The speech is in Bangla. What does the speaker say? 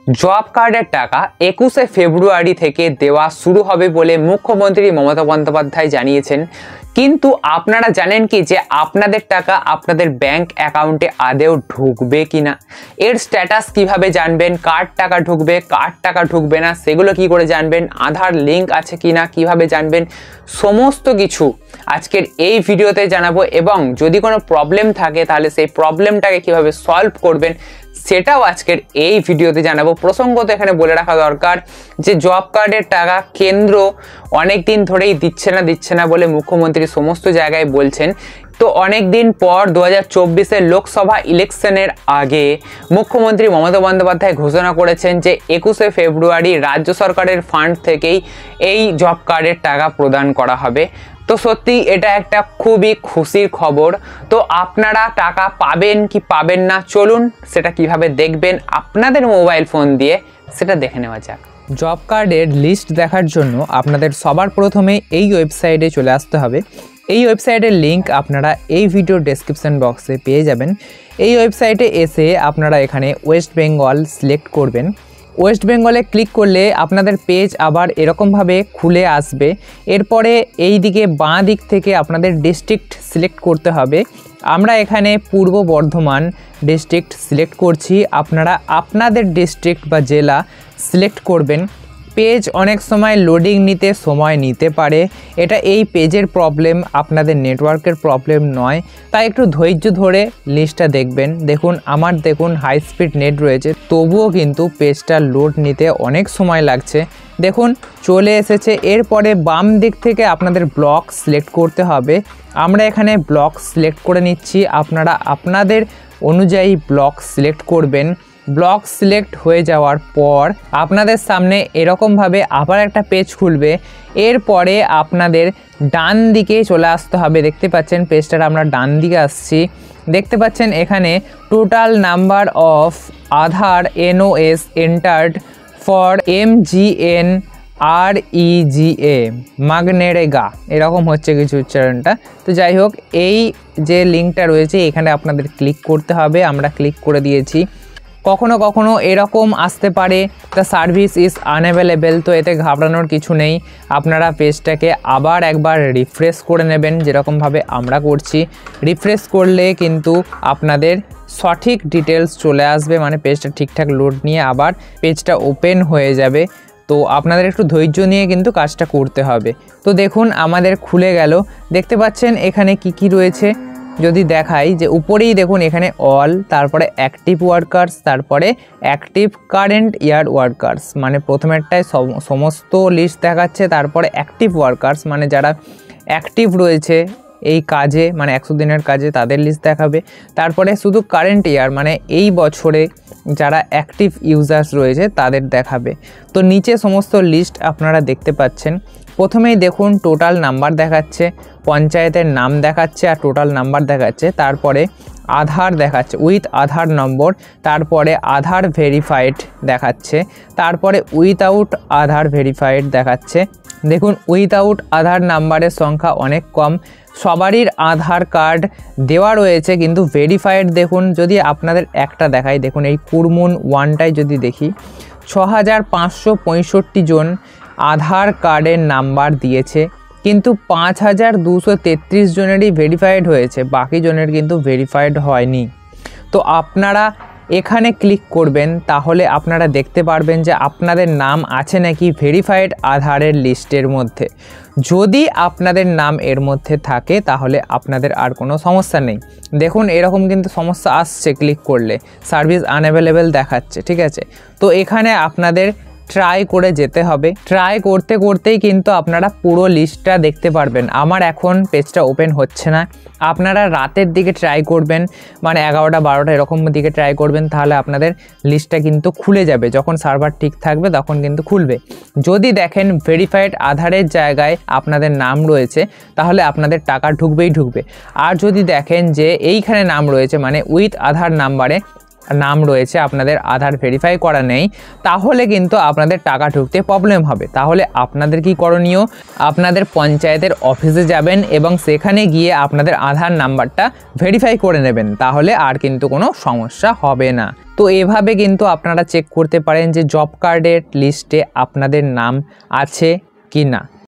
জব কার্ডের টাকা 21শে ফেব্রুয়ারি থেকে দেওয়া শুরু হবে বলে মুখ্যমন্ত্রী মমতা বন্দ্যোপাধ্যায় জানিয়েছেন। কিন্তু আপনারা জানেন কি যে আপনাদের টাকা আপনাদের ব্যাংক অ্যাকাউন্টে আদৌ ঢুকবে কিনা, এর স্ট্যাটাস কিভাবে জানবেন, কার টাকা ঢুকবে কার টাকা ঢুকবে না সেগুলো কি করে জানবেন, আধার লিঙ্ক আছে কিনা কিভাবে জানবেন, সমস্ত কিছু আজকের এই ভিডিওতে জানাবো। এবং যদি কোনো প্রবলেম থাকে তাহলে সেই প্রবলেমটাকে কিভাবে সলভ করবেন সেটাও আজকের এই ভিডিওতে জানাবো। প্রসঙ্গত এখানে বলে রাখা দরকার যে জব কার্ডের টাকা কেন্দ্র অনেক দিন ধরেই দিচ্ছে না বলে মুখ্যমন্ত্রী সমস্ত জায়গায় বলছেন। তো অনেক দিন পর 2024-এর লোকসভা ইলেকশনের আগে মুখ্যমন্ত্রী মমতা বন্দ্যোপাধ্যায় ঘোষণা করেছেন যে 21শে ফেব্রুয়ারি রাজ্য সরকারের ফান্ড থেকেই এই জব কার্ডের টাকা প্রদান করা হবে। তো সত্যি এটা একটা খুবই খুশির খবর। তো আপনারা টাকা পাবেন কি পাবেন না, চলুন সেটা কিভাবে দেখবেন আপনাদের মোবাইল ফোন দিয়ে সেটা দেখে নেওয়া যাক। জব কার্ডের লিস্ট দেখার জন্য আপনাদের সবার প্রথমে এই ওয়েবসাইটে চলে আসতে হবে। এই ওয়েবসাইটের লিঙ্ক আপনারা এই ভিডিও ডেসক্রিপশন বক্সে পেয়ে যাবেন। এই ওয়েবসাইটে এসে আপনারা এখানে ওয়েস্ট বেঙ্গল সিলেক্ট করবেন। ওয়েস্ট বেঙ্গলে ক্লিক করলে আপনাদের পেজ আবার এরকমভাবে খুলে আসবে। এরপরে এই দিকে বাঁ দিক থেকে আপনাদের ডিস্ট্রিক্ট সিলেক্ট করতে হবে। আমরা এখানে পূর্ব বর্ধমান ডিস্ট্রিক্ট সিলেক্ট করছি, আপনারা আপনাদের ডিস্ট্রিক্ট বা জেলা সিলেক্ট করবেন। পেজ অনেক সময় লোডিং নিতে সময় নিতে পারে, এটা এই পেজের প্রবলেম, আপনাদের নেটওয়ার্কের প্রবলেম নয়, তাই একটু ধৈর্য ধরে লিস্টটা দেখবেন। দেখুন হাই স্পিড নেট রয়েছে, তবুও কিন্তু পেজটা লোড নিতে অনেক সময় লাগছে। দেখুন চলে এসেছে। এরপরে বাম দিক থেকে আপনাদের ব্লক সিলেক্ট করতে হবে। আমরা এখানে ব্লক সিলেক্ট করে নিচ্ছি, আপনারা আপনাদের অনুযায়ী ব্লক সিলেক্ট করবেন। ব্লক সিলেক্ট হয়ে যাওয়ার পর আপনাদের সামনে এরকমভাবে আবার একটা পেজ খুলবে। এরপরে আপনাদের ডান দিকে চলে আসতে হবে। দেখতে পাচ্ছেন পেজটার আমরা ডান দিকে আসছি। দেখতে পাচ্ছেন এখানে total number of Aadhaar NOS entered for MGNREGA MGNREGA, এরকম হচ্ছে কিছু উচ্চারণটা। তো যাই হোক, এই যে লিঙ্কটা রয়েছে এখানে আপনাদের ক্লিক করতে হবে। আমরা ক্লিক করে দিয়েছি। কখনো কখনো এরকম আসতে পারে দ্য সার্ভিস ইজ আনঅ্যাভেলেবেল, তো এতে ঘাবড়ানোর কিছু নেই। আপনারা পেজটাকে আবার একবার রিফ্রেশ করে নেবেন, যেরকমভাবে আমরা করছি। রিফ্রেশ করলে কিন্তু আপনাদের সঠিক ডিটেলস চলে আসবে, মানে পেজটা ঠিকঠাক লোড নিয়ে আবার পেজটা ওপেন হয়ে যাবে। তো আপনাদের একটু ধৈর্য নিয়ে কিন্তু কাজটা করতে হবে। তো দেখুন আমাদের খুলে গেল। দেখতে পাচ্ছেন এখানে কি রয়েছে যদি দেখাই, যে উপরেই দেখুন এখানে অল, তারপরে অ্যাক্টিভ ওয়ার্কার্স, তারপরে অ্যাক্টিভ কারেন্ট ইয়ার ওয়ার্কার্স, মানে প্রথমেরটায় সমস্ত লিস্ট দেখাচ্ছে। তারপরে অ্যাক্টিভ ওয়ার্কার্স মানে যারা অ্যাক্টিভ রয়েছে এই কাজে, মানে 100 দিনের কাজে, তাদের লিস্ট দেখাবে। তারপরে শুধু কারেন্ট ইয়ার মানে এই বছরে যারা অ্যাক্টিভ ইউজার্স রয়েছে তাদের দেখাবে। তো নিচে সমস্ত লিস্ট আপনারা দেখতে পাচ্ছেন। প্রথমেই দেখুন টোটাল নাম্বার দেখাচ্ছে, পঞ্চায়েতের নাম দেখাচ্ছে আর টোটাল নাম্বার দেখাচ্ছে। তারপরে আধার দেখাচ্ছে উইথ আধার নম্বর, তারপরে আধার ভেরিফাইড দেখাচ্ছে, তারপরে উইথআউট আধার ভেরিফাইড দেখাচ্ছে। দেখুন উইথআউট আধার নাম্বারের সংখ্যা অনেক কম, সবারই আধার কার্ড দেওয়া রয়েছে কিন্তু ভেরিফাইড দেখুন যদি আপনাদের একটা দেখাই, দেখুন এই কুরমুন ওয়ানটাই যদি দেখি 6565 জন আধার কার্ডের নাম্বার দিয়েছে, কিন্তু 5233 জনেরই ভেরিফাইড হয়েছে, বাকি জনের কিন্তু ভেরিফাইড হয়নি। তো আপনারা এখানে ক্লিক করবেন, তাহলে আপনারা দেখতে পারবেন যে আপনাদের নাম আছে নাকি ভেরিফাইড আধারের লিস্টের মধ্যে। যদি আপনাদের নাম এর মধ্যে থাকে তাহলে আপনাদের আর কোনো সমস্যা নেই। দেখুন এরকম কিন্তু সমস্যা আসছে, ক্লিক করলে সার্ভিস আনঅ্যাভেলেবেল দেখাচ্ছে, ঠিক আছে। তো এখানে আপনাদের ট্রাই করে যেতে হবে। ট্রাই করতে করতেই কিন্তু আপনারা পুরো লিস্টটা দেখতে পারবেন। আমার এখন পেজটা ওপেন হচ্ছে না, আপনারা রাতের দিকে ট্রাই করবেন, মানে 11টা 12টা এরকম দিকে ট্রাই করবেন, তাহলে আপনাদের লিস্টটা কিন্তু খুলে যাবে। যখন সার্ভার ঠিক থাকবে তখন কিন্তু খুলবে। যদি দেখেন ভেরিফাইড আধারের জায়গায় আপনাদের নাম রয়েছে তাহলে আপনাদের টাকা ঢুকবে। আর যদি দেখেন যে এইখানে নাম রয়েছে, মানে উইথ আধার নাম্বারে নাম রয়েছে, আপনাদের আধার ভেরিফাই করা নেই, তাহলে কিন্তু আপনাদের টাকা ঢুকতে প্রবলেম হবে। তাহলে আপনাদের কি করণীয়, আপনাদের পঞ্চায়েতের অফিসে যাবেন এবং সেখানে গিয়ে আপনাদের আধার নাম্বারটা ভেরিফাই করে নেবেন, তাহলে আর কিন্তু কোনো সমস্যা হবে না। তো এভাবে কিন্তু আপনারা চেক করতে পারেন যে জব কার্ডের লিস্টে আপনাদের নাম আছে কি না।